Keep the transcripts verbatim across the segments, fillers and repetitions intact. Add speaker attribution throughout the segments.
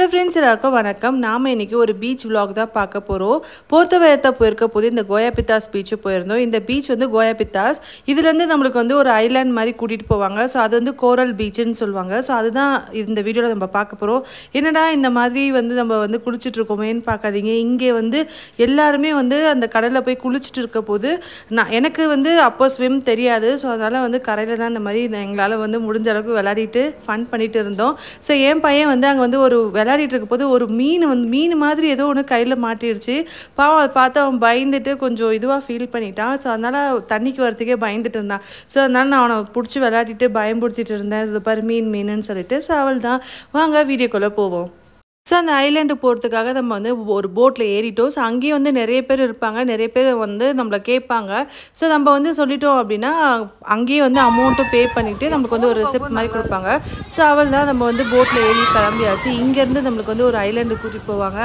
Speaker 1: friends, எல்லாருக்கும் வணக்கம். நாம இன்னைக்கு ஒரு பீச் vlog தான் பார்க்க போறோம். போர்த்தோவெர்த்த போயிருக்க போது இந்த கோயாபிட்டாஸ் பீச் போயிருந்தோம். இந்த பீச் வந்து கோயாபிட்டாஸ். இதுல இருந்து நமக்கு வந்து ஒரு ஐலாண்ட் மாதிரி கூட்டிட்டு போவாங்க. சோ அது வந்து கோரல் பீச்னு சொல்வாங்க. சோ அதுதான் இந்த வீடியோல நம்ம பார்க்க போறோம். என்னடா இந்த மாதிரி வந்து நம்ம வந்து குளிச்சிட்டு இருக்கோமேன்னு பார்க்காதீங்க. இங்கே வந்து எல்லாரும் வந்து அந்த கடல்ல போய் குளிச்சிட்டு இருக்க போது நான் எனக்கு வந்து அப்போ ஸ்விம் தெரியாது. சோ அதனால வந்து கரையில தான் இந்த மாதிரி எங்களால வந்து முடிஞ்ச அளவுக்கு விளையாடிட்டு ஃபன் பண்ணிட்டு இருந்தோம். சோ என் பையன் வந்து அங்க வந்து ஒரு விளையாடிட்டு இருக்கும்போது ஒரு மீன் வந்து மீன் மாதிரி ஏதோ ஒன்று கையில் மாட்டிடுச்சு. பாவம் அதை பார்த்து அவன் பயந்துட்டு கொஞ்சம் இதுவாக ஃபீல் பண்ணிட்டான். ஸோ அதனால் தண்ணிக்கு வரத்துக்கே பயந்துட்டு இருந்தான். ஸோ அதனால நான் அவனை பிடிச்சி விளையாடிட்டு பயன்படுத்திட்டு இருந்தேன். இது பாரு மீன் மீனுன்னு சொல்லிட்டு. ஸோ அவள் தான் வாங்க வீடியோக்குள்ளே போவோம். ஸோ அந்த ஐலாண்டு போகிறதுக்காக நம்ம வந்து ஒரு போட்டில் ஏறிட்டோம். ஸோ அங்கேயும் வந்து நிறைய பேர் இருப்பாங்க. நிறைய பேர் வந்து நம்மளை கேட்பாங்க. ஸோ நம்ம வந்து சொல்லிட்டோம் அப்படின்னா அங்கேயே வந்து அமௌண்ட்டும் பே பண்ணிவிட்டு நம்மளுக்கு வந்து ஒரு ரெசிப்ட் மாதிரி கொடுப்பாங்க. ஸோ அவள் தான் நம்ம வந்து போட்டில் ஏறி கிளம்பியாச்சு. இங்கேருந்து நம்மளுக்கு வந்து ஒரு ஐலாண்டு கூட்டிகிட்டு போவாங்க.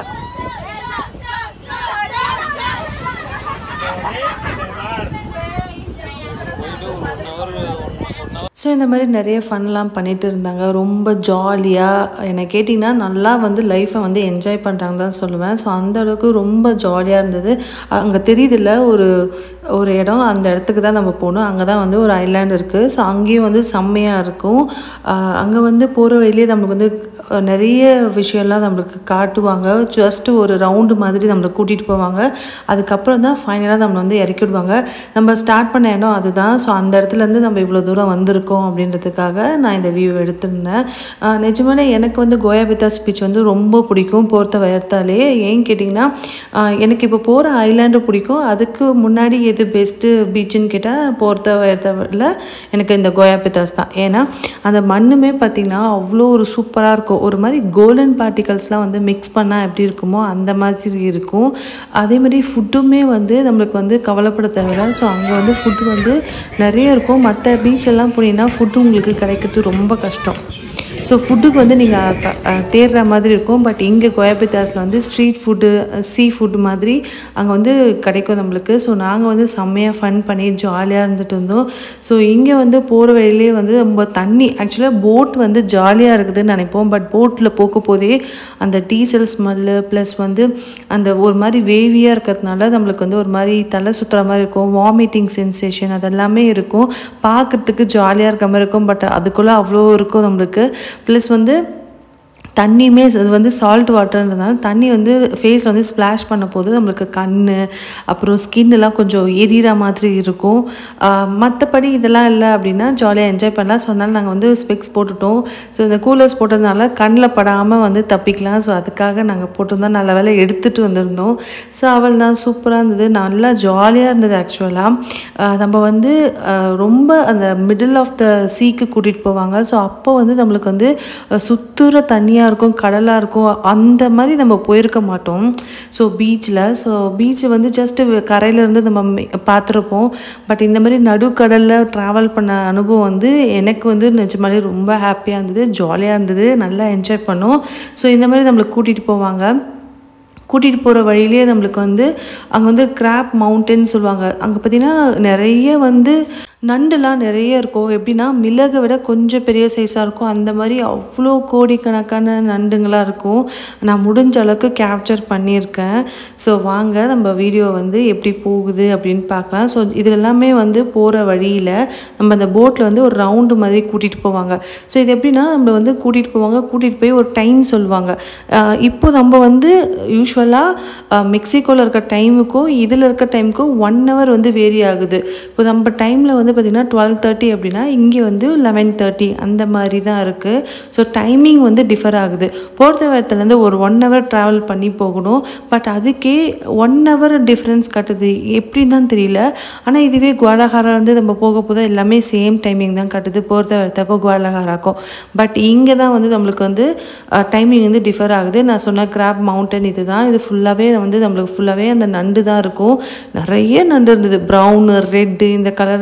Speaker 1: ஸோ இந்த மாதிரி நிறைய ஃபன்லாம் பண்ணிகிட்டு இருந்தாங்க. ரொம்ப ஜாலியாக என்னை கேட்டிங்கன்னா நல்லா வந்து லைஃப்பை வந்து என்ஜாய் பண்ணுறாங்க தான் சொல்லுவேன். ஸோ அந்த அளவுக்கு ரொம்ப ஜாலியாக இருந்தது. அங்கே தெரியுதில்ல ஒரு ஒரு இடம், அந்த இடத்துக்கு தான் நம்ம போகணும். அங்கே தான் வந்து ஒரு ஐலாண்ட் இருக்குது. ஸோ அங்கேயும் வந்து செம்மையாக இருக்கும். அங்கே வந்து போகிற வழியிலே நம்மளுக்கு வந்து நிறைய விஷயம்லாம் நம்மளுக்கு காட்டுவாங்க. ஜஸ்ட்டு ஒரு ரவுண்டு மாதிரி நம்மளை கூட்டிகிட்டு போவாங்க. அதுக்கப்புறம் தான் ஃபைனலாக நம்மளை வந்து இறக்கிடுவாங்க. நம்ம ஸ்டார்ட் பண்ண இடம் அதுதான். ஸோ அந்த இடத்துலேருந்து நம்ம இவ்வளோ தூரம் வந்திருக்கோம் அப்படின்றதுக்காக நான் இந்த வியூ எடுத்திருந்தேன். நிஜமாலே எனக்கு வந்து கோயாபிட்டாஸ் பீச் வந்து ரொம்ப பிடிக்கும் போர்த்தோவெர்த்தாலே. ஏன்னு கேட்டிங்கன்னா எனக்கு இப்போ போகிற ஐலாண்டு பிடிக்கும். அதுக்கு முன்னாடி எது பெஸ்ட்டு பீச்சுன்னு கேட்டால் போர்த்தோவெர்த்தாவில் எனக்கு இந்த கோயாபிட்டாஸ் தான். ஏன்னா அந்த மண்ணுமே பார்த்திங்கன்னா அவ்வளோ ஒரு சூப்பராக இருக்கும். ஒரு மாதிரி கோல்டன் பார்ட்டிகல்ஸ்லாம் வந்து மிக்ஸ் பண்ணால் எப்படி இருக்குமோ அந்த மாதிரி இருக்கும். அதே மாதிரி ஃபுட்டுமே வந்து நம்மளுக்கு வந்து கவலைப்பட தேவையில்லை. ஸோ அங்கே வந்து ஃபுட்டு வந்து நிறைய இருக்கும். மற்ற பீச்செல்லாம் போனீங்கன்னா ஃபுட்டு உங்களுக்கு கிடைக்கிறது ரொம்ப கஷ்டம். ஸோ ஃபுட்டுக்கு வந்து நீங்கள் தேடுற மாதிரி இருக்கும். பட் இங்கே கோயாபிட்டாஸில் வந்து ஸ்ட்ரீட் ஃபுட்டு, சீ ஃபுட்டு மாதிரி அங்கே வந்து கிடைக்கும் நம்மளுக்கு. ஸோ நாங்கள் வந்து செம்மையாக ஃபன் பண்ணி ஜாலியாக இருந்துட்டு இருந்தோம். ஸோ இங்கே வந்து போகிற வழியிலே வந்து ரொம்ப தண்ணி, ஆக்சுவலாக போட் வந்து ஜாலியாக இருக்குதுன்னு நினைப்போம். பட் போட்டில் போக போதே அந்த டீசல் ஸ்மெல்லு ப்ளஸ் வந்து அந்த ஒரு மாதிரி வேவியாக இருக்கிறதுனால நம்மளுக்கு வந்து ஒரு மாதிரி தலை சுற்றுற மாதிரி இருக்கும். வாமிட்டிங் சென்சேஷன் அதெல்லாமே இருக்கும். பார்க்குறதுக்கு ஜாலியாக இருக்க மாதிரி இருக்கும். பட் அதுக்குள்ளே அவ்வளோ இருக்கும் நம்மளுக்கு. ப்ளஸ் வந்து தண்ணியுமே அது வந்து சால்ட் வாட்டர்ன்றதுனால தண்ணி வந்து ஃபேஸில் வந்து ஸ்ப்ளாஷ் பண்ண போது நம்மளுக்கு கண் அப்புறம் ஸ்கின்னெல்லாம் கொஞ்சம் எரிகிற மாதிரி இருக்கும். மற்றபடி இதெல்லாம் இல்லை அப்படின்னா ஜாலியாக என்ஜாய் பண்ணலாம். ஸோ அதனால் நாங்கள் வந்து ஸ்பெக்ஸ் போட்டுட்டோம். ஸோ இந்த கூலர்ஸ் போட்டதுனால கண்ணில் படாமல் வந்து தப்பிக்கலாம். ஸோ அதுக்காக நாங்கள் போட்டிருந்தோம். நல்ல வேலை எடுத்துகிட்டு வந்திருந்தோம். ஸோ அவள் தான் சூப்பராக இருந்தது. நல்லா ஜாலியாக இருந்தது. ஆக்சுவலாக நம்ம வந்து ரொம்ப அந்த மிடில் ஆஃப் த சீக்கு கூட்டிகிட்டு போவாங்க. ஸோ அப்போ வந்து நம்மளுக்கு வந்து சுற்றுற தண்ணியாக இருக்கும், கடலாக இருக்கும். அந்த மாதிரி நம்ம போயிருக்க மாட்டோம். ஸோ பீச்சில் ஸோ பீச் வந்து ஜஸ்ட்டு கரையிலேருந்து நம்ம பார்த்துருப்போம். பட் இந்த மாதிரி நடுக்கடலில் ட்ராவல் பண்ண அனுபவம் வந்து எனக்கு வந்து நிஜமாலே ரொம்ப ஹாப்பியாக இருந்தது, ஜாலியாக இருந்தது, நல்லா என்ஜாய் பண்ணோம். ஸோ இந்த மாதிரி நம்மளை கூட்டிகிட்டு போவாங்க. கூட்டிகிட்டு போகிற வழியிலே நம்மளுக்கு வந்து அங்கே வந்து கிராப் மவுண்டன் சொல்லுவாங்க. அங்கே பார்த்திங்கன்னா நிறைய வந்து நண்டுலாம் நிறைய இருக்கும். எப்படின்னா மிளகை விட கொஞ்சம் பெரிய சைஸாக இருக்கும். அந்த மாதிரி அவ்வளோ கோடிக்கணக்கான நண்டுங்களாக இருக்கும். நான் முடிஞ்ச அளவுக்கு கேப்சர் பண்ணியிருக்கேன். ஸோ வாங்க நம்ம வீடியோ வந்து எப்படி போகுது அப்படின்னு பார்க்கலாம். ஸோ இது எல்லாமே வந்து போகிற வழியில் நம்ம அந்த போட்டில் வந்து ஒரு ரவுண்டு மாதிரி கூட்டிகிட்டு போவாங்க. ஸோ இது எப்படின்னா நம்ம வந்து கூட்டிகிட்டு போவாங்க, கூட்டிகிட்டு போய் ஒரு டைம் சொல்லுவாங்க. இப்போ நம்ம வந்து யூஸ்வலாக மெக்சிகோவில் இருக்க டைமுக்கும் இதில் இருக்க டைமுக்கும் ஒன் ஹவர் வந்து வேரி ஆகுது. இப்போ நம்ம டைமில் வந்து பார்த்திங்கன்னா டுவெல் தேர்ட்டி அப்படின்னா இங்கே வந்து லெவன் தேர்ட்டி அந்த மாதிரி தான் இருக்குது. ஸோ டைமிங் வந்து டிஃபர் ஆகுது. போர்த்தோவெர்த்தாலேருந்து ஒரு ஒன் ஹவர் ட்ராவல் பண்ணி போகணும். பட் அதுக்கே ஒன் ஹவர் டிஃப்ரென்ஸ் கட்டுது, எப்படி தான் தெரியல. ஆனால் இதுவே குவாடலஹாராலேருந்து நம்ம போக போது எல்லாமே சேம் டைமிங் தான் கட்டுது, போர்த்தோவெர்த்தாக்கும் குவாடலஹாராக்கும். பட் இங்கே தான் வந்து நம்மளுக்கு வந்து டைமிங் வந்து டிஃபர் ஆகுது. நான் சொன்ன கிராப் மவுண்டன் இது தான். இது ஃபுல்லாகவே வந்து நம்மளுக்கு ஃபுல்லாகவே அந்த நண்டு தான் இருக்கும். நிறைய நண்டு இருந்தது. ப்ரௌனு, ரெட்டு இந்த கலர் காம்பி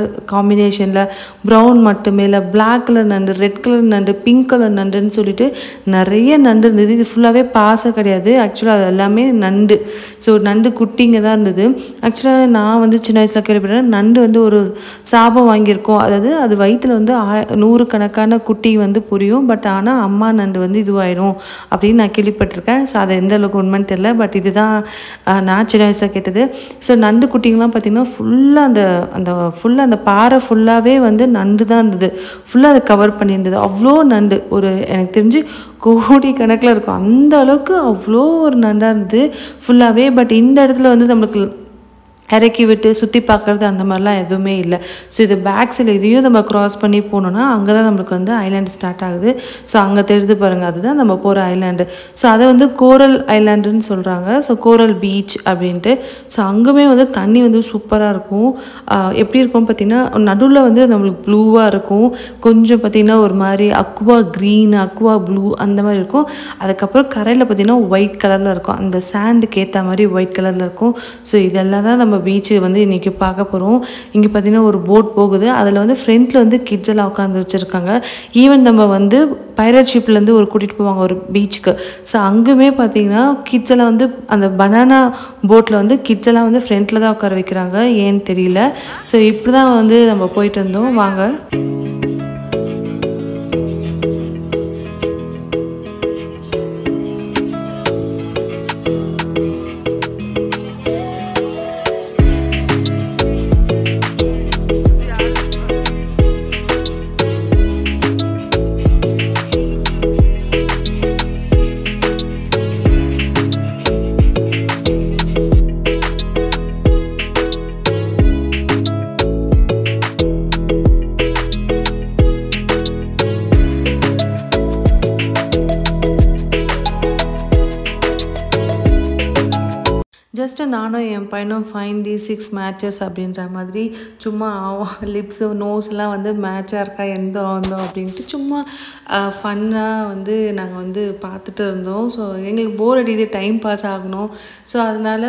Speaker 1: காம்பினேஷனில் ப்ரௌன் மட்டுமே இல்லை பிளாக் கலர் நண்டு, ரெட் கலர் நண்டு, பிங்க் கலர் நண்டுன்னு சொல்லிட்டு நிறைய நண்டு இருந்தது. இது ஃபுல்லாகவே பாசை கிடையாது, ஆக்சுவலாக அது எல்லாமே நண்டு. ஸோ நண்டு குட்டிங்க தான் இருந்தது. ஆக்சுவலாக நான் வந்து சின்ன வயசில் கேள்விப்பட்டேன் நண்டு வந்து ஒரு சாபம் வாங்கியிருக்கோம், அதாவது அது வயிற்றில் வந்து ஆ நூறு கணக்கான குட்டி வந்து புரியும், பட் ஆனால் அம்மா நண்டு வந்து இதுவாயிடும் அப்படின்னு நான் கேள்விப்பட்டிருக்கேன். ஸோ அது எந்த அளவுக்கு உண்மைன்னு தெரியல, பட் இதுதான் நான் சின்ன வயசாக கேட்டது. ஸோ நண்டு குட்டிங்கெலாம் பார்த்திங்கன்னா ஃபுல்லாக அந்த அந்த ஃபுல்லாக அந்த பாறை ஃபுல்லாகவே வந்து நண்டு தான் இருந்தது, ஃபுல்லாக அதை கவர் பண்ணியிருந்தது. அவ்வளோ நண்டு, ஒரு எனக்கு தெரிஞ்சு கோடி கணக்கில் இருக்கும், அந்த அளவுக்கு அவ்வளோ ஒரு நண்டாக இருந்தது ஃபுல்லாகவே. பட் இந்த இடத்துல வந்து நம்மளுக்கு இறக்கி விட்டு சுற்றி பார்க்குறது அந்த மாதிரிலாம் எதுவுமே இல்லை. ஸோ இது பேக்ஸில் இதையும் நம்ம க்ராஸ் பண்ணி போனோன்னா அங்கே தான் நம்மளுக்கு வந்து ஐலாண்டு ஸ்டார்ட் ஆகுது. ஸோ அங்கே தெரிஞ்சு பாருங்கள், அதுதான் நம்ம போகிற ஐலாண்டு. ஸோ அதை வந்து கோரல் ஐலாண்டுன்னு சொல்கிறாங்க, ஸோ கோரல் பீச் அப்படின்ட்டு. ஸோ அங்குமே வந்து தண்ணி வந்து சூப்பராக இருக்கும். எப்படி இருக்கும்னு பார்த்திங்கன்னா நடுவில் வந்து நம்மளுக்கு ப்ளூவாக இருக்கும், கொஞ்சம் பார்த்திங்கன்னா ஒரு மாதிரி அக்வா க்ரீன், அக்வா ப்ளூ அந்த மாதிரி இருக்கும். அதுக்கப்புறம் கரையில் பார்த்திங்கன்னா ஒயிட் கலரில் இருக்கும், அந்த சாண்டுக்கு ஏற்ற மாதிரி ஒயிட் கலரில் இருக்கும். ஸோ இதெல்லாம் தான் நம்ம பீச்சு வந்து இன்றைக்கி பார்க்க போகிறோம். இங்கே பார்த்திங்கன்னா ஒரு போட் போகுது, அதில் வந்து ஃப்ரண்ட்டில் வந்து கிட்ஸ் எல்லாம் உட்காந்து வச்சுருக்காங்க. ஈவன் நம்ம வந்து பைரட் ஷிப்லேருந்து ஒரு கூட்டிகிட்டு போவாங்க ஒரு பீச்சுக்கு. ஸோ அங்குமே பார்த்திங்கன்னா கிட்ஸ் எல்லாம் வந்து அந்த பனானா போட்டில் வந்து கிட்ஸ் எல்லாம் வந்து ஃப்ரண்ட்டில் தான் உட்கார வைக்கிறாங்க, ஏன்னு தெரியல. ஸோ இப்படி தான் வந்து நம்ம போயிட்டு இருந்தோம். வாங்க. ஜஸ்ட்டு நானும் என் பையனும் ஃபைன் தி சிக்ஸ் மேட்சஸ் அப்படின்ற மாதிரி சும்மா லிப்ஸு நோஸ்லாம் வந்து மேட்சாக இருக்கா எந்த வந்தோம் அப்படின்ட்டு சும்மா ஃபன்னாக வந்து நாங்கள் வந்து பார்த்துட்டு இருந்தோம். ஸோ எங்களுக்கு போர் அடிக்குது, டைம் பாஸ் ஆகணும். ஸோ அதனால்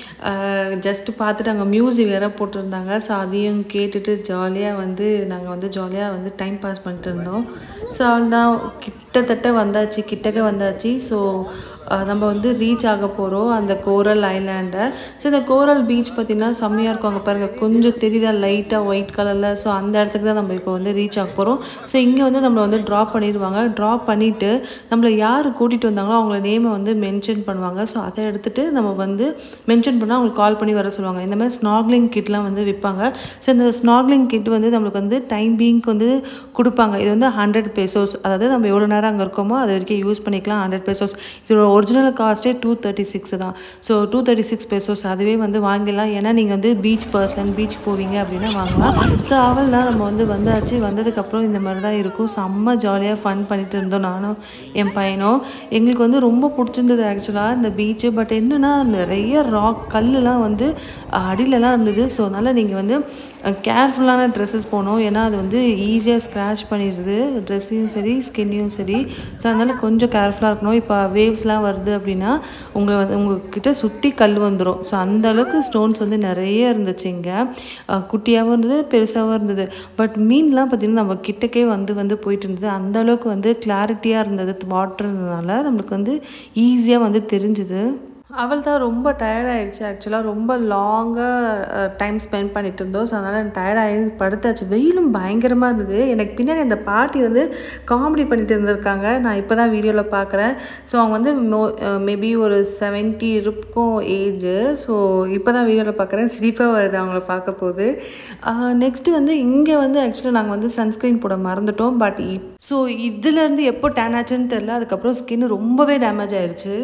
Speaker 1: ஜஸ்ட்டு பார்த்துட்டு அங்கே மியூசிக் வேறு போட்டிருந்தாங்க. ஸோ அதையும் கேட்டுட்டு ஜாலியாக வந்து நாங்கள் வந்து ஜாலியாக வந்து டைம் பாஸ் பண்ணிட்டு இருந்தோம். ஸோ அதுதான் கிட்டத்தட்ட வந்தாச்சு, கிட்டக்க வந்தாச்சு. ஸோ நம்ம வந்து ரீச் ஆக போகிறோம் அந்த கோரல் ஐலாண்டை. ஸோ இந்த கோரல் பீச் பார்த்திங்கன்னா செம்மையாக இருக்கும். அங்கே பாருங்கள், கொஞ்சம் தெரியுதா லைட்டாக ஒயிட் கலரில். ஸோ அந்த இடத்துக்கு தான் நம்ம இப்போ வந்து ரீச் ஆக போகிறோம். ஸோ இங்கே வந்து நம்மளை வந்து ட்ராப் பண்ணிடுவாங்க. ட்ராப் பண்ணிவிட்டு நம்மளை யார் கூட்டிகிட்டு வந்தாங்களோ அவங்கள நேமை வந்து மென்ஷன் பண்ணுவாங்க. ஸோ அதை எடுத்துகிட்டு நம்ம வந்து மென்ஷன் பண்ணால் அவங்களுக்கு கால் பண்ணி வர சொல்லுவாங்க. இந்த மாதிரி ஸ்னார்க்லிங் கிட்லாம் வந்து விற்பாங்க. ஸோ இந்த ஸ்னார்க்லிங் கிட் வந்து நம்மளுக்கு வந்து டைம் பீங்க்கு வந்து கொடுப்பாங்க. இது வந்து ஹண்ட்ரட் பெசோஸ், அதாவது நம்ம எவ்வளோ நேரம் அங்கே இருக்கோமோ அது வரைக்கும் யூஸ் பண்ணிக்கலாம். ஹண்ட்ரட் பெசோஸ் இதோட ஒரிஜினல் காஸ்ட்டே டூ தேர்ட்டி சிக்ஸ் தான். So two thirty six pesos அதுவே வந்து வாங்கிடலாம். ஏன்னா நீங்கள் வந்து பீச் பர்சன், பீச் போவீங்க அப்படின்னா வாங்கலாம். ஸோ அவள் தான் நம்ம வந்து வந்தாச்சு. வந்ததுக்கப்புறம் இந்த மாதிரி தான் இருக்கும். செம்ம ஜாலியாக ஃபன் பண்ணிட்டு இருந்தோம் நானும் என் பையனும். எங்களுக்கு வந்து ரொம்ப பிடிச்சிருந்தது ஆக்சுவலாக இந்த பீச்சு. பட் என்னென்னா நிறைய ராக் கல்லுலாம் வந்து அடியிலலாம் இருந்தது. ஸோ அதனால் நீங்கள் வந்து கேர்ஃபுல்லான ட்ரெஸ்ஸஸ் போகணும், ஏன்னா அது வந்து ஈஸியாக ஸ்க்ராட்ச் பண்ணிடுது, ட்ரெஸ்ஸையும் சரி ஸ்கின்னையும் சரி. ஸோ அதனால் கொஞ்சம் கேர்ஃபுல்லாக இருக்கணும். இப்போ வேவ்ஸ்லாம் வருது அப்படின்னா உங்களை வந்து உங்கள்கிட்ட சுற்றி கல் வந்துடும். ஸோ அந்தளவுக்கு ஸ்டோன்ஸ் வந்து நிறைய இருந்துச்சு. இங்கே குட்டியாகவும் இருந்தது, பெருசாகவும் இருந்தது. பட் மீன்லாம் பார்த்திங்கன்னா நம்ம கிட்டக்கே வந்து வந்து போயிட்டு இருந்தது. அந்தளவுக்கு வந்து கிளாரிட்டியாக இருந்தது வாட்டர்னால நம்மளுக்கு வந்து ஈஸியாக வந்து தெரிஞ்சுது. அவள் தான் ரொம்ப டயர்டாகிடுச்சு ஆக்சுவலாக, ரொம்ப லாங்காக டைம் ஸ்பெண்ட் பண்ணிட்டு இருந்தோம். ஸோ அதனால் எனக்கு டயர்டாகி படுத்தாச்சு. வெயிலும் பயங்கரமாக இருந்தது. எனக்கு பின்னாடி அந்த பாட்டி வந்து காமெடி பண்ணிட்டு இருந்திருக்காங்க, நான் இப்போ தான் வீடியோவில் பார்க்குறேன். ஸோ அவங்க வந்து மோ மேபி ஒரு செவன்ட்டி இருக்கும் ஏஜு. ஸோ இப்போ தான் வீடியோவில் பார்க்குறேன், சிரிப்பாக வருது அவங்கள பார்க்க போது. நெக்ஸ்ட்டு வந்து இங்கே வந்து ஆக்சுவலாக நாங்கள் வந்து சன்ஸ்க்ரீன் போட மறந்துட்டோம். பட் இப் ஸோ இதுலேருந்து எப்போ டேன் ஆச்சுன்னு தெரில. அதுக்கப்புறம் ஸ்கின் ரொம்பவே டேமேஜ் ஆயிடுச்சு.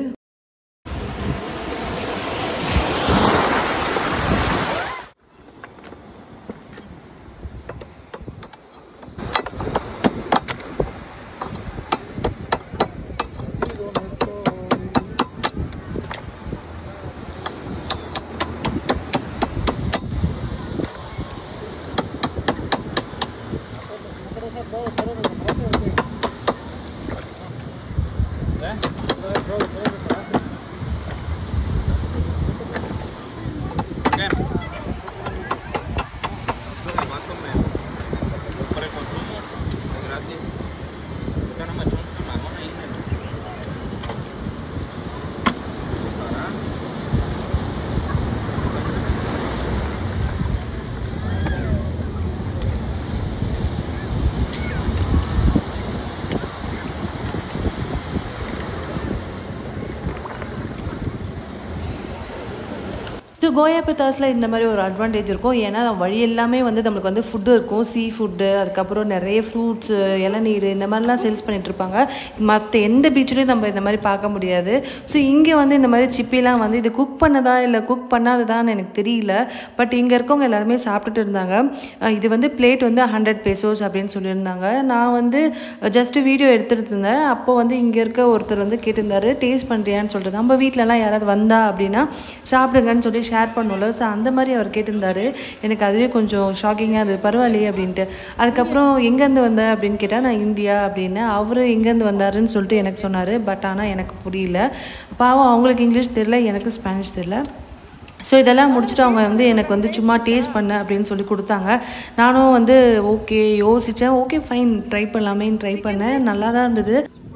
Speaker 1: ஸோ கோயாபிட்டாஸில் இந்த மாதிரி ஒரு அட்வான்டேஜ் இருக்கும். ஏன்னா வழி எல்லாமே வந்து நம்மளுக்கு வந்து ஃபுட்டு இருக்கும், சீ ஃபுட்டு, அதுக்கப்புறம் நிறைய ஃப்ரூட்ஸு, இளநீர் இந்த மாதிரிலாம் சேல்ஸ் பண்ணிகிட்ருப்பாங்க. மற்ற எந்த பீச்லேயும் நம்ம இந்த மாதிரி பார்க்க முடியாது. ஸோ இங்கே வந்து இந்த மாதிரி சிப்பிலாம் வந்து இது குக் பண்ணதா இல்லை குக் பண்ணாததான்னு எனக்கு தெரியல. பட் இங்கே இருக்கவங்க எல்லாருமே சாப்பிட்டுட்டு இருந்தாங்க. இது வந்து பிளேட் வந்து ஹண்ட்ரட் பெசோஸ் அப்படின்னு சொல்லியிருந்தாங்க. நான் வந்து ஜஸ்ட்டு வீடியோ எடுத்துகிட்டு இருந்தேன். அப்போ வந்து இங்கே இருக்க ஒருத்தர் வந்து கேட்டிருந்தாரு, டேஸ்ட் பண்ணுறியான்னு சொல்லிட்டு. நம்ம வீட்டிலலாம் யாராவது வந்தா அப்படின்னா சாப்பிடுங்கன்னு சொல்லி ஷேர் பண்ணல. ஸோ அந்த மாதிரி அவர் கேட்டிருந்தாரு. எனக்கு அதுவே கொஞ்சம் ஷாக்கிங்காக இருந்தது, பரவாயில்லையே அப்படின்ட்டு. அதுக்கப்புறம் எங்கேருந்து வந்த அப்படின்னு கேட்டால் நான் இந்தியா அப்படின்னு. அவர் எங்கேருந்து வந்தாருன்னு சொல்லிட்டு எனக்கு சொன்னார். பட் ஆனால் எனக்கு புரியல. பாவம் அவங்களுக்கு இங்கிலீஷ் தெரியல, எனக்கு ஸ்பானிஷ் தெரியல. ஸோ இதெல்லாம் முடிச்சுட்டு அவங்க வந்து எனக்கு வந்து சும்மா டேஸ்ட் பண்ண அப்படின்னு சொல்லி கொடுத்தாங்க. நானும் வந்து ஓகே யோசித்தேன், ஓகே ஃபைன் ட்ரை பண்ணலாமேன்னு ட்ரை பண்ணேன். நல்லா தான் இருந்தது.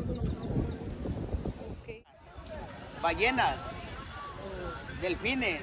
Speaker 1: delfines.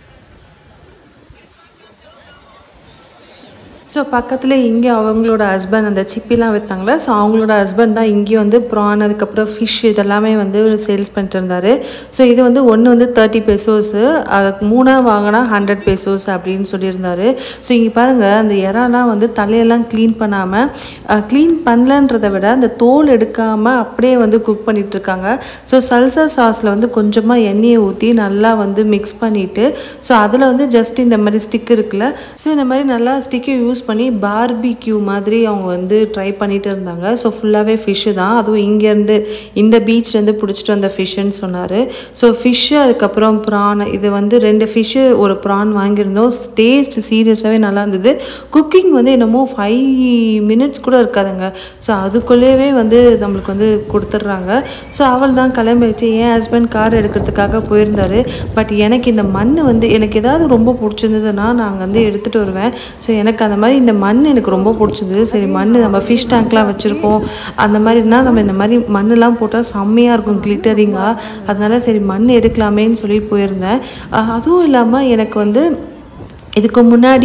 Speaker 1: ஸோ பக்கத்தில் இங்கே அவங்களோட ஹஸ்பண்ட் அந்த சிப்பிலாம் விற்றாங்களே, ஸோ அவங்களோட ஹஸ்பண்ட் தான் இங்கேயும் வந்து ப்ரான், அதுக்கப்புறம் ஃபிஷ் இதெல்லாமே வந்து சேல்ஸ் பண்ணிட்டு இருந்தார். ஸோ இது வந்து ஒன்று வந்து தேர்ட்டி பெசோஸு, அதுக்கு மூணாக வாங்கினா ஹண்ட்ரட் பெசோஸ் அப்படின்னு சொல்லியிருந்தார். ஸோ இங்கே பாருங்கள், அந்த இறாலாம் வந்து தலையெல்லாம் க்ளீன் பண்ணாமல், க்ளீன் பண்ணலன்றதை விட அந்த தோல் எடுக்காமல் அப்படியே வந்து குக் பண்ணிகிட்ருக்காங்க. ஸோ சல்சா சாஸில் வந்து கொஞ்சமாக எண்ணெயை ஊற்றி நல்லா வந்து மிக்ஸ் பண்ணிவிட்டு, ஸோ அதில் வந்து ஜஸ்ட் இந்த மாதிரி ஸ்டிக் இருக்குல்ல, ஸோ இந்த மாதிரி நல்லா ஸ்டிக்கை யூஸ் பண்ணி பார்பிக்யூ மாதிரி அவங்க வந்து ட்ரை பண்ணிட்டு இருந்தாங்க. ஸோ ஃபுல்லாகவே ஃபிஷ்ஷு தான், அதுவும் இங்கேருந்து இந்த பீச்லேருந்து பிடிச்சிட்டு வந்த ஃபிஷ்ஷுன்னு சொன்னார். ஸோ ஃபிஷ்ஷு அதுக்கப்புறம் ப்ரான், இது வந்து ரெண்டு ஃபிஷ்ஷு ஒரு ப்ரான் வாங்கியிருந்தோம். டேஸ்ட் சீரியஸாகவே நல்லா இருந்தது. குக்கிங் வந்து என்னமோ ஃபைவ் மினிட்ஸ் கூட இருக்காதுங்க. ஸோ அதுக்குள்ளேயே வந்து நம்மளுக்கு வந்து கொடுத்துட்றாங்க. ஸோ அவள் தான் கிளம்பி வச்சு என் ஹஸ்பண்ட் கார் எடுக்கிறதுக்காக போயிருந்தார். பட் எனக்கு இந்த மண் வந்து எனக்கு ஏதாவது ரொம்ப பிடிச்சிருந்ததுன்னா நான் வந்து எடுத்துகிட்டு வருவேன். ஸோ எனக்கு அந்த மாதிரி இந்த மண் எனக்கு ரொம்ப பிடிச்சிருந்தது. சரி மண் நம்ம ஃபிஷ் டேங்க்லாம் வச்சுருக்கோம், அந்த மாதிரினா நம்ம இந்த மாதிரி மண்ணெலாம் போட்டால் செம்மையாக இருக்கும் கிளிட்டரிங்காக. அதனால சரி மண் எடுக்கலாமேன்னு சொல்லி போயிருந்தேன். அதுவும் இல்லாமல் எனக்கு வந்து இதுக்கு முன்னாடி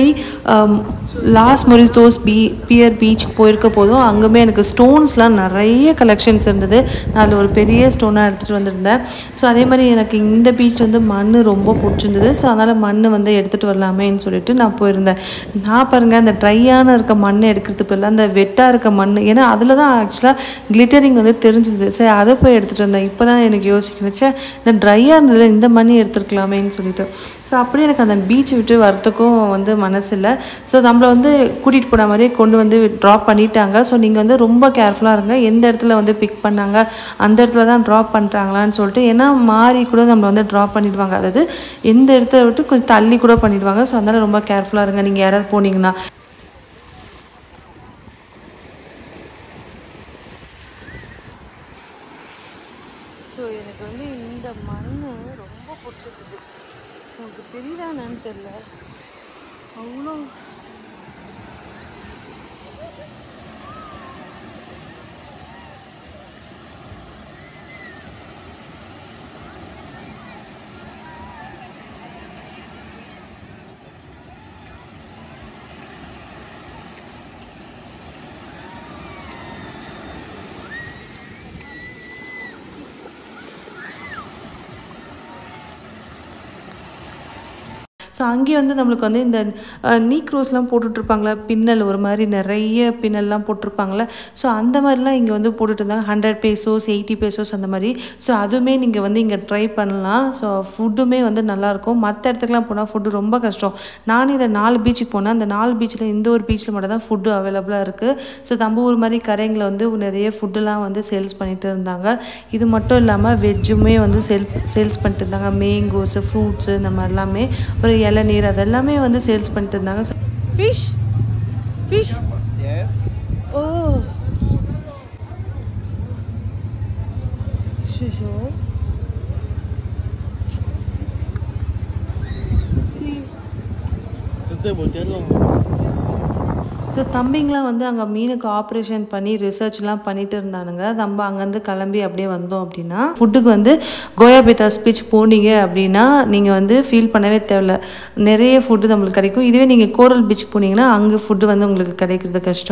Speaker 1: லாஸ் மொரித்தோஸ் பீ பியர் பீச் போயிருக்க போதும் அங்கேயுமே எனக்கு ஸ்டோன்ஸ்லாம் நிறைய கலெக்ஷன்ஸ் இருந்தது. நான் அதில் ஒரு பெரிய ஸ்டோனாக எடுத்துகிட்டு வந்திருந்தேன். ஸோ அதே மாதிரி எனக்கு இந்த பீச் வந்து மண் ரொம்ப பிடிச்சிருந்தது. ஸோ அதனால் மண் வந்து எடுத்துகிட்டு வரலாமேன்னு சொல்லிட்டு நான் போயிருந்தேன். நான் பாருங்கள், அந்த ட்ரையான இருக்க மண்ணை எடுக்கிறதுக்கு பதிலாக அந்த வெட்டாக இருக்க மண், ஏன்னா அதில் தான் ஆக்சுவலாக கிளிட்டரிங் வந்து தெரிஞ்சுது. சரி அதை போய் எடுத்துகிட்டு வந்தேன். இப்போ தான் எனக்கு யோசிக்கிறேன், இந்த ட்ரையாக இருந்ததில் இந்த மண்ணை எடுத்துருக்கலாமேன்னு சொல்லிட்டு. ஸோ அப்படியே எனக்கு அந்த பீச் விட்டு வரத்துக்கும் வந்து மனசு இல்லை. ஸோ நம்மளை வந்து கூட்டிகிட்டு போன மாதிரியே கொண்டு வந்து ட்ராப் பண்ணிட்டாங்க. ஸோ நீங்கள் வந்து ரொம்ப கேர்ஃபுல்லாக இருங்க, எந்த இடத்துல வந்து பிக் பண்ணாங்க அந்த இடத்துல தான் ட்ராப் பண்ணுறாங்களான்னு சொல்லிட்டு. ஏன்னா மாறி கூட நம்மளை வந்து ட்ராப் பண்ணிடுவாங்க, அதாவது எந்த இடத்த விட்டு கொஞ்சம் தள்ளி கூட பண்ணிடுவாங்க. ஸோ அதனால் ரொம்ப கேர்ஃபுல்லாக இருங்க நீங்கள் யாராவது போனீங்கன்னா. ஸோ எனக்கு வந்து இந்த மண் ரொம்ப பிடிச்சிருக்குது. எனக்கு தெரியுதானு தெரியல, அவ்வளோ ஸோ அங்கேயே வந்து நம்மளுக்கு வந்து இந்த நீக்ரோஸ்லாம் போட்டுட்ருப்பாங்களே, பின்னல் ஒரு மாதிரி நிறைய பின்னல்லாம் போட்டிருப்பாங்களே, ஸோ அந்த மாதிரிலாம் இங்கே வந்து போட்டுட்டு இருந்தாங்க. ஹண்ட்ரட் பேசோஸ் எயிட்டி பேசோஸ் அந்த மாதிரி. ஸோ அதுவுமே நீங்கள் வந்து இங்கே ட்ரை பண்ணலாம். ஸோ ஃபுட்டுமே வந்து நல்லாயிருக்கும். மற்ற இடத்துக்குலாம் போனால் ஃபுட்டு ரொம்ப கஷ்டம். நானும் இதில் நாலு பீச்சுக்கு போனேன். அந்த நாலு பீச்சில் இந்த ஒரு பீச்சில் மட்டும் தான் ஃபுட்டு அவைலபிளாக இருக்குது. ஸோ தம்பூர் மாதிரி கரைங்களை வந்து நிறைய ஃபுட்டுலாம் வந்து சேல்ஸ் பண்ணிகிட்டு இருந்தாங்க. இது மட்டும் இல்லாமல் வெஜ்ஜுமே வந்து சேல் சேல்ஸ் பண்ணிட்டு இருந்தாங்க. மேங்கோஸு, ஃப்ரூட்ஸு இந்த மாதிரிலாமே, அப்புறம் இளநீர் அதெல்லாமே வந்து சேல்ஸ் பண்ணிட்டு இருந்தாங்க. ஃபிஷ் ஃபிஷ் ஓ ஷிஷோ சி ஸோ தம்பிங்களாம் வந்து அங்கே மீனுக்கு ஆப்ரேஷன் பண்ணி ரிசர்ச்லாம் பண்ணிட்டு இருந்தானுங்க. நம்ம அங்கேருந்து கிளம்பி அப்படியே வந்தோம் அப்படின்னா ஃபுட்டுக்கு வந்து கோயாபிட்டாஸ் பீச் போனீங்க அப்படின்னா நீங்கள் வந்து ஃபீல் பண்ணவே தேவையில்ல, நிறைய ஃபுட்டு நம்மளுக்கு கிடைக்கும். இதுவே நீங்கள் கோரல் பீச் போனீங்கன்னா அங்கே ஃபுட்டு வந்து உங்களுக்கு கிடைக்கிறது கஷ்டம்.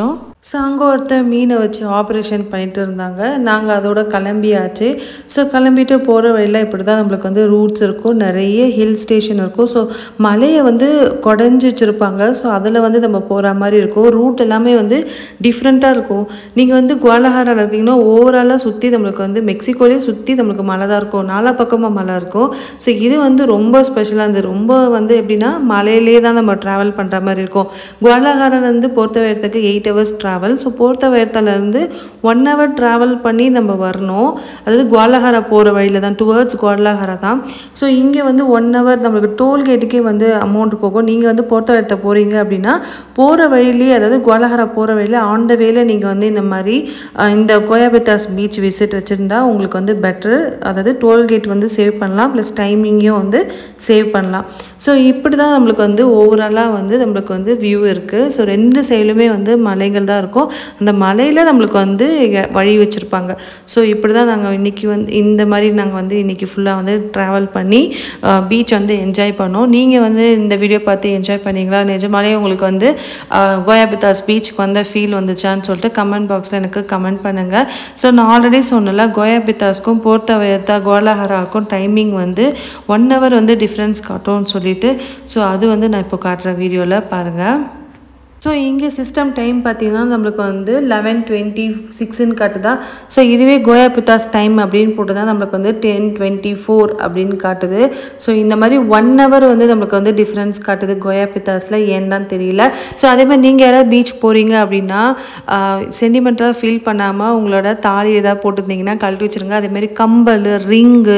Speaker 1: ஸோ அங்கே ஒருத்தர் மீனை வச்சு ஆப்ரேஷன் பண்ணிட்டு இருந்தாங்க. நாங்கள் அதோட கிளம்பியாச்சு. ஸோ கிளம்பிட்டு போகிற வழியில் இப்படி தான் நம்மளுக்கு வந்து ரூட்ஸ் இருக்கும், நிறைய ஹில் ஸ்டேஷன் இருக்கும். ஸோ மலையை வந்து குடஞ்சி வச்சுருப்பாங்க. ஸோ அதில் வந்து நம்ம போகிற மாதிரி இருக்கும். ரூட் எல்லாமே வந்து டிஃப்ரெண்ட்டாக இருக்கும். நீங்கள் வந்து குவாலஹாராவில் இருக்கீங்கன்னா ஓவராலாக சுற்றி நம்மளுக்கு வந்து மெக்சிகோலேயே சுற்றி நம்மளுக்கு மலை தான் இருக்கும், நாலா பக்கமாக மலை இருக்கும். ஸோ இது வந்து ரொம்ப ஸ்பெஷலாக இருந்தது. ரொம்ப வந்து எப்படின்னா மலையிலே தான் நம்ம ட்ராவல் பண்ணுற மாதிரி இருக்கும். குவாலஹாராலேருந்து போர்த்த வேர்த்துக்கு எயிட் ஹவர்ஸ் ட்ராவல். ஸோ போர்த்த வேர்த்தாலேருந்து ஒன் ஹவர் ட்ராவல் பண்ணி நம்ம வரணும். அதாவது குவாலஹாரா போகிற வழியில் தான், டுவர்ட்ஸ் குவாலஹாரா தான். ஸோ இங்கே வந்து ஒன் ஹவர் நம்மளுக்கு டோல்கேட்டுக்கே வந்து அமௌண்ட் போகும். நீங்கள் வந்து போர்த்த வேர்த்த போகிறீங்க அப்படின்னா போகிற வழியிலே, அதாவது குவாலஹாரா போகிற வழியில் ஆன் த வேல நீங்கள் வந்து இந்த மாதிரி இந்த கோயாபிட்டாஸ் பீச் விசிட் வச்சுருந்தா உங்களுக்கு வந்து பெட்ரு. அதாவது டோல்கேட் வந்து சேவ் பண்ணலாம், ப்ளஸ் டைமிங்கையும் வந்து சேவ் பண்ணலாம். ஸோ இப்படி தான் நம்மளுக்கு வந்து ஓவராலாக வந்து நம்மளுக்கு வந்து வியூ இருக்குது. ஸோ ரெண்டு சைடுமே வந்து மலைகள் தான் இருக்கும். அந்த மலையில் நம்மளுக்கு வந்து வழி வச்சுருப்பாங்க. ஸோ இப்படி தான் நாங்கள் இன்றைக்கி வந்து இந்த மாதிரி நாங்கள் வந்து இன்றைக்கி ஃபுல்லாக வந்து ட்ராவல் பண்ணி பீச் வந்து என்ஜாய் பண்ணோம். நீங்கள் வந்து இந்த வீடியோ பார்த்து என்ஜாய் பண்ணிங்களா? நிஜமாலே உங்களுக்கு வந்து கோயாபிட்டாஸ் பீச்சுக்கு வந்த ஃபீல் வந்துச்சான்னு சொல்லிட்டு கமெண்ட் பாக்ஸில் எனக்கு கமெண்ட் பண்ணுங்கள். ஸோ நான் ஆல்ரெடி சொன்னல, கோயாபிட்டாஸ்க்கும் போர்த்த வேர்த்தா குவாலஹாராவுக்கும் டைமிங் வந்து ஒன் ஹவர் வந்து டிஃப்ரென்ஸ் காட்டும்னு சொல்லிட்டு, ஸோ அது வந்து நான் இப்போ காட்டுற வீடியோவில் பாருங்கள். ஸோ இங்கே சிஸ்டம் டைம் பார்த்திங்கன்னா நம்மளுக்கு வந்து லெவன் டுவெண்ட்டி சிக்ஸ்ன்னு காட்டுதா. ஸோ இதுவே கோயாபிட்டாஸ் டைம் அப்படின்னு போட்டு தான் நம்மளுக்கு வந்து டென் டுவெண்ட்டி ஃபோர் அப்படின்னு காட்டுது. ஸோ இந்த மாதிரி ஒன் ஹவர் வந்து நம்மளுக்கு வந்து டிஃப்ரென்ஸ் காட்டுது கோயாபிட்டாஸில், ஏன்னு தான் தெரியல. ஸோ அதே மாதிரி நீங்கள் யாராவது பீச் போகிறீங்க அப்படின்னா சென்டிமெண்ட்டாக ஃபீல் பண்ணாமல் உங்களோட தாலி ஏதாவது போட்டுருந்தீங்கன்னா கழட்டி வச்சுருங்க. அதேமாதிரி கம்பல், ரிங்கு,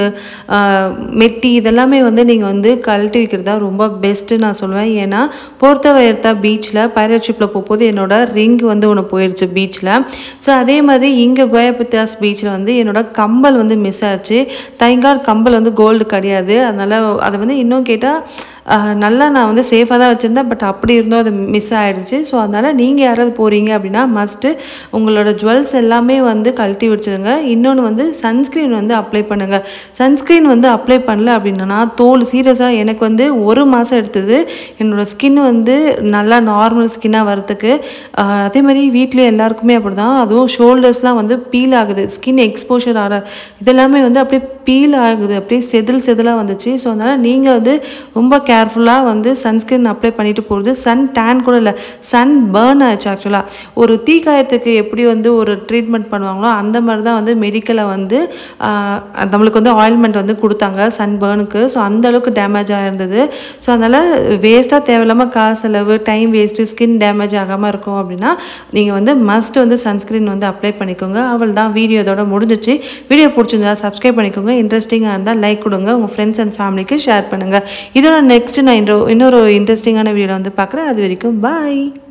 Speaker 1: மெட்டி இதெல்லாமே வந்து நீங்கள் வந்து கழட்டி வைக்கிறது தான் ரொம்ப பெஸ்ட்டு நான் சொல்லுவேன். ஏன்னா போர்த்த வேர்த்தா பீச்சில் பைரட் ஷிப்பில் போகும்போது என்னோட ரிங் வந்து ஒன்று போயிடுச்சு பீச்சில். ஸோ அதே மாதிரி இங்கே கோயாபிட்டாஸ் பீச்சில் வந்து என்னோட கம்பல் வந்து மிஸ் ஆச்சு. தேங்காட் கம்பல் வந்து கோல்டு கிடையாது. அதனால் அதை வந்து இன்னும் கேட்டால் நல்லா நான் வந்து சேஃபாக தான் வச்சுருந்தேன். பட் அப்படி இருந்தோம் அது மிஸ் ஆகிடுச்சு. ஸோ அதனால் நீங்கள் யாராவது போகிறீங்க அப்படின்னா மஸ்ட்டு உங்களோட ஜுவல்ஸ் எல்லாமே வந்து கழட்டி வச்சுருங்க. இன்னொன்று வந்து சன்ஸ்க்ரீன் வந்து அப்ளை பண்ணுங்கள். சன்ஸ்க்ரீன் வந்து அப்ளை பண்ணல அப்படின்னா தோல் சீரியஸாக எனக்கு வந்து ஒரு மாதம் எடுத்தது என்னோடய ஸ்கின் வந்து நல்லா நார்மல் ஸ்கின்னாக வரத்துக்கு. அதே மாதிரி வீட்லேயும் எல்லாருக்குமே அப்படி தான். அதுவும் ஷோல்டர்ஸ்லாம் வந்து பீல் ஆகுது, ஸ்கின் எக்ஸ்போஷர் ஆகிற இதெல்லாமே வந்து அப்படியே பீல் ஆகுது, அப்படியே செதில் செதிலாக வந்துச்சு. ஸோ அதனால் நீங்கள் வந்து ரொம்ப கேர்ஃபுல்லாக வந்து சன்ஸ்கிரீன் அப்ளை பண்ணிட்டு போகிறது. சன் டேன் கூட இல்லை, சன் பேர்ன் ஆச்சு. ஆக்சுவலாக ஒரு தீக்காயத்துக்கு எப்படி வந்து ஒரு ட்ரீட்மெண்ட் பண்ணுவாங்களோ அந்த மாதிரி தான் வந்து மெடிக்கலில் வந்து நம்மளுக்கு வந்து ஆயில்மெண்ட் வந்து கொடுத்தாங்க சன் பேர்னுக்கு. ஸோ அந்தளவுக்கு டேமேஜ் ஆகிருந்தது. ஸோ அதனால் வேஸ்ட்டாக தேவையில்லாமல் காசு செலவு, டைம் வேஸ்ட்டு, ஸ்கின் டேமேஜ் ஆகாமல் இருக்கும் அப்படின்னா நீங்கள் வந்து மஸ்ட் வந்து சன்ஸ்கிரீன் வந்து அப்ளை பண்ணிக்கோங்க. அவள் தான் வீடியோ இதோட முடிஞ்சிச்சு. வீடியோ பிடிச்சிருந்தா சப்ஸ்கிரைப் பண்ணிக்கோங்க. இன்ட்ரெஸ்டிங்காக இருந்தால் லைக் கொடுங்க, உங்கள் ஃப்ரெண்ட்ஸ் அண்ட் ஃபேமிலிக்கு ஷேர் பண்ணுங்கள். இதோட நெக்ஸ்ட் நான் இன்னொரு இன்ட்ரெஸ்டிங்கான வீடியோ வந்து பார்க்குறேன். அது வரைக்கும் பாய்.